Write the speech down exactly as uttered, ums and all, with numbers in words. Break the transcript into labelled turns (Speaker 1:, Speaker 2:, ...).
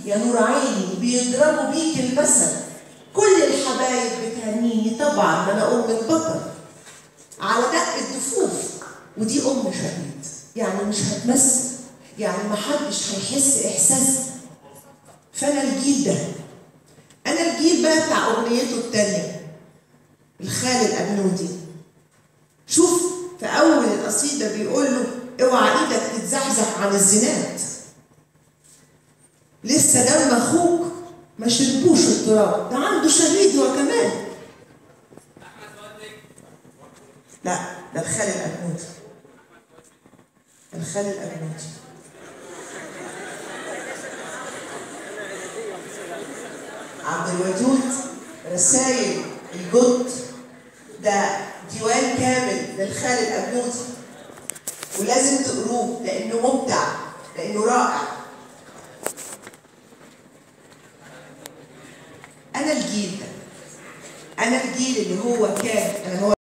Speaker 1: يا نور عيني بيضربوا بيك المثل، كل الحبايب بتهنيني طبعا ما انا ام البطل على دق الدفوف، ودي ام شهيد يعني مش هتمثل، يعني محدش هيحس احساسها. فانا الجيل ده، انا الجيل بقى بتاع اغنيته التانيه الخال الابنودي. شوف في اول القصيده بيقول له اوعى ايدك تتزحزح عن الزناد، لسه دم اخوك ما شربوش التراب، ده عنده شهيد هو كمان. لا ده الخال الابنودي، الخال الابنودي. عبد الودود رسائل الجد، ده ديوان كامل للخال الابنودي ولازم تقروه لانه ممتع، لانه رائع. انا الجيل ده، انا الجيل اللي هو كان انا هو